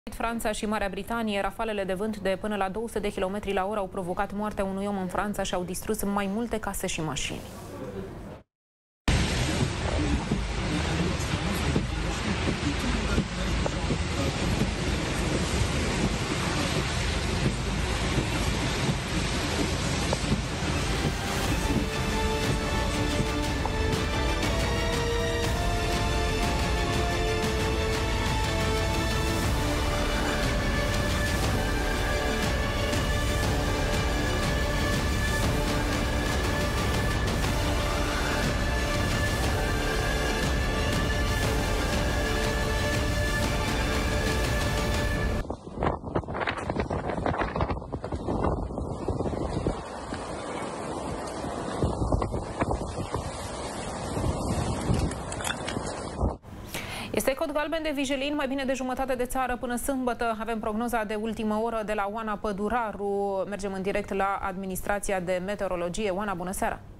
Franța și Marea Britanie, rafalele de vânt de până la 200 de km la oră au provocat moartea unui om în Franța și au distrus mai multe case și mașini. Este cod galben de vijelin, mai bine de jumătate de țară până sâmbătă. Avem prognoza de ultimă oră de la Oana Păduraru. Mergem în direct la administrația de meteorologie. Oana, bună seara!